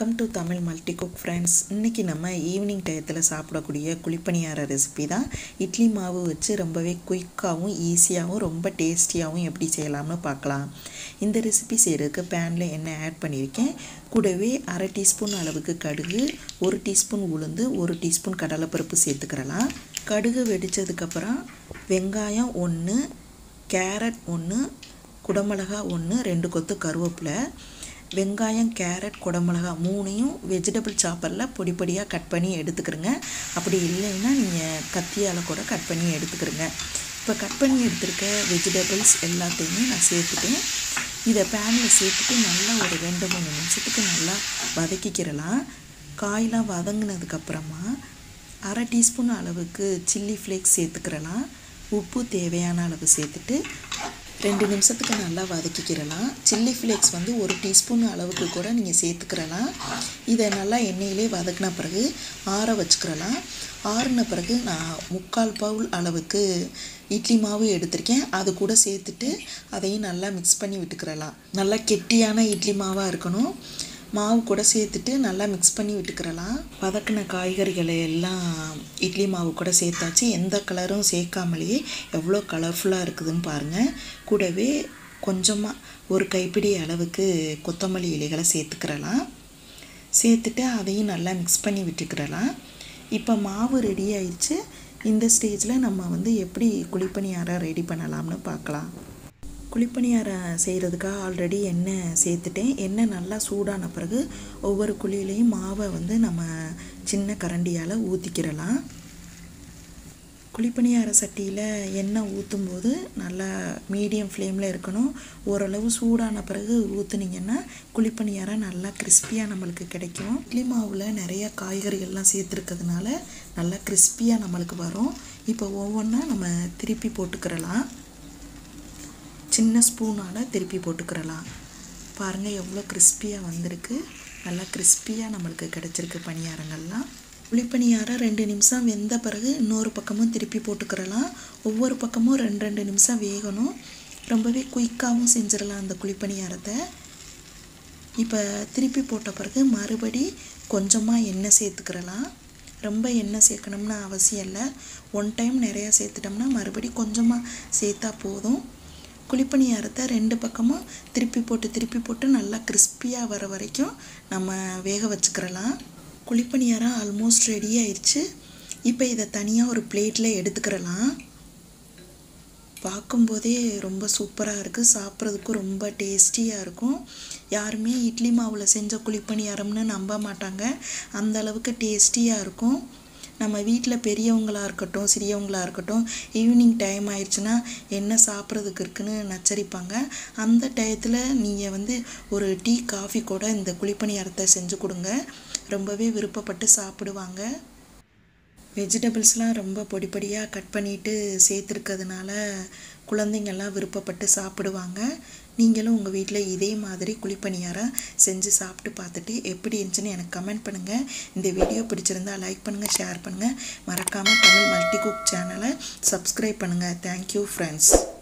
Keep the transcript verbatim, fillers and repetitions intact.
Welcome to Tamil multi cook friends. இன்றைக்கி நம்ம evening டயத்தில் சாப்பிடக்கூடிய குழிப்பணியார ரெசிபி தான். இட்லி மாவு வச்சு ரொம்பவே குயிக்காகவும் ஈஸியாகவும் ரொம்ப டேஸ்டியாகவும் எப்படி செய்யலாம்னு பார்க்கலாம். இந்த ரெசிபி செய்கிறதுக்கு பேனில் எண்ணெய் ஆட் பண்ணியிருக்கேன். கூடவே அரை டீஸ்பூன் அளவுக்கு கடுகு, ஒரு டீஸ்பூன் உளுந்து, ஒரு டீஸ்பூன் கடலைப்பருப்பு சேர்த்துக்கிறலாம். கடுகு வெடித்ததுக்கப்புறம் வெங்காயம் ஒன்று, கேரட் ஒன்று, குடமிளகா ஒன்று, ரெண்டு கொத்து கருவேப்பிலை, வெங்காயம் கேரட் குடமிளகா மூணையும் வெஜிடபிள் சாப்பரில் பொடி பொடியாக கட் பண்ணி எடுத்துக்கிறங்க. அப்படி இல்லைன்னா நீங்கள் கத்தியால் கூட கட் பண்ணி எடுத்துக்கிறங்க. இப்போ கட் பண்ணி எடுத்துருக்க வெஜிடபிள்ஸ் எல்லாத்தையுமே நான் சேர்த்துட்டேன். இதை பேனில் சேர்த்துட்டு நல்லா ஒரு ரெண்டு மூணு நிமிஷத்துக்கு நல்லா வதக்கிக்கிறலாம். காயெலாம் வதங்கினதுக்கப்புறமா அரை டீஸ்பூன் அளவுக்கு சில்லி ஃப்ளேக்ஸ் சேர்த்துக்கிறலாம். உப்பு தேவையான அளவு சேர்த்துட்டு ரெண்டு நிமிஷத்துக்கு நல்லா வதக்கிக்கிறலாம். சில்லி ஃப்ளேக்ஸ் வந்து ஒரு டீஸ்பூன் அளவுக்கு கூட நீங்கள் சேர்த்துக்கிறலாம். இதை நல்லா எண்ணெயிலே வதக்கின பிறகு ஆற வச்சுக்கிறலாம். ஆறின பிறகு நான் முக்கால் பவுல் அளவுக்கு இட்லி மாவு எடுத்திருக்கேன். அது கூட சேர்த்துட்டு அதையும் நல்லா மிக்ஸ் பண்ணி விட்டுக்கிறலாம். நல்லா கெட்டியான இட்லி மாவாக இருக்கணும். மாவு கூட சேர்த்துட்டு நல்லா மிக்ஸ் பண்ணி விட்டுக்கிறலாம். வதக்கின காய்கறிகளை எல்லாம் இட்லி மாவு கூட சேர்த்தாச்சு. எந்த கலரும் சேர்க்காமலேயே எவ்வளோ கலர்ஃபுல்லாக இருக்குதுன்னு பாருங்கள். கூடவே கொஞ்சமாக ஒரு கைப்பிடி அளவுக்கு கொத்தமல்லி இலைகளை சேர்த்துக்கிறலாம். சேர்த்துட்டு அதையும் நல்லா மிக்ஸ் பண்ணி விட்டுக்கிறலாம். இப்போ மாவு ரெடி ஆயிடுச்சு. இந்த ஸ்டேஜில் நம்ம வந்து எப்படி குழிப்பணியாரம் ரெடி பண்ணலாம்னு பார்க்கலாம். குழிப்பணியாரம் செய்கிறதுக்காக ஆல்ரெடி எண்ணெய் சேர்த்துட்டேன். எண்ணெய் நல்லா சூடான பிறகு ஒவ்வொரு குழியிலையும் மாவை வந்து நம்ம சின்ன கரண்டியால் ஊற்றிக்கிறலாம். குழிப்பணியார சட்டியில் எண்ணெய் ஊற்றும் போது நல்லா மீடியம் ஃப்ளேமில் இருக்கணும். ஓரளவு சூடான பிறகு ஊற்றுனீங்கன்னா குழிப்பணியாரம் நல்லா கிறிஸ்பியாக நம்மளுக்கு கிடைக்கும். இட்லி மாவில் நிறைய காய்கறிகள்லாம் சேர்த்துருக்கிறதுனால நல்லா கிறிஸ்பியாக நம்மளுக்கு வரும். இப்போ ஒவ்வொன்றா நம்ம திருப்பி போட்டுக்கிறலாம். சின்ன ஸ்பூனால் திருப்பி போட்டுக்கிறலாம். பாருங்கள் எவ்வளோ கிறிஸ்பியாக வந்திருக்கு. நல்லா கிறிஸ்பியாக நம்மளுக்கு கிடச்சிருக்கு பணியாரங்கள்லாம். குழிப்பணியாரம் ரெண்டு நிமிஷம் வெந்த பிறகு இன்னொரு பக்கமும் திருப்பி போட்டுக்கிறலாம். ஒவ்வொரு பக்கமும் ரெண்டு ரெண்டு நிமிஷம் வேகணும். ரொம்பவே குயிக்காகவும் செஞ்சிடலாம் அந்த குழிப்பணியாரத்தை. இப்போ திருப்பி போட்ட பிறகு மறுபடி கொஞ்சமாக எண்ணெய் சேர்த்துக்கிறலாம். ரொம்ப எண்ணெய் சேர்க்கணும்னு அவசியம் இல்லை. ஒன் டைம் நிறையா சேர்த்துட்டோம்னா மறுபடி கொஞ்சமாக சேர்த்தா போதும். குழிப்பணியாரத்தை ரெண்டு பக்கமும் திருப்பி போட்டு திருப்பி போட்டு நல்லா கிறிஸ்பியாக வர வரைக்கும் நம்ம வேக வச்சுக்கிறலாம். குழிப்பணியாரம் ஆல்மோஸ்ட் ரெடி ஆயிடுச்சு. இப்போ இதை தனியாக ஒரு பிளேட்டில் எடுத்துக்கிறலாம். பார்க்கும்போதே ரொம்ப சூப்பராக இருக்குது. சாப்பிட்றதுக்கும் ரொம்ப டேஸ்டியாக இருக்கும். யாருமே இட்லி மாவில் செஞ்ச குழிப்பணியாரம்னு நம்ப மாட்டாங்க. அந்த அளவுக்கு டேஸ்டியாக இருக்கும். நம்ம வீட்டில் பெரியவங்களாக இருக்கட்டும் சிறியவங்களாக இருக்கட்டும் ஈவினிங் டைம் ஆயிடுச்சுன்னா என்ன சாப்பிட்றதுக்கு இருக்குன்னு நச்சரிப்பாங்க. அந்த டயத்தில் நீங்கள் வந்து ஒரு டீ காஃபி கூட இந்த குழிப்பணியாரத்தை செஞ்சு கொடுங்க. ரொம்பவே விருப்பப்பட்டு சாப்பிடுவாங்க. வெஜிடபிள்ஸ்லாம் ரொம்ப பொடி பொடியாக கட் பண்ணிவிட்டு சேர்த்துருக்கிறதுனால குழந்தைங்கள்லாம் விருப்பப்பட்டு சாப்பிடுவாங்க. நீங்களும் உங்கள் வீட்டில் இதே மாதிரி குழிப்பணியாரம் செஞ்சு சாப்பிட்டு பார்த்துட்டு எப்படி இருந்துச்சுன்னு எனக்கு கமெண்ட் பண்ணுங்கள். இந்த வீடியோ பிடிச்சிருந்தா லைக் பண்ணுங்கள், ஷேர் பண்ணுங்கள். மறக்காமல் தமிழ் மல்டி குக் சேனலை சப்ஸ்கிரைப் பண்ணுங்கள். Thank you friends.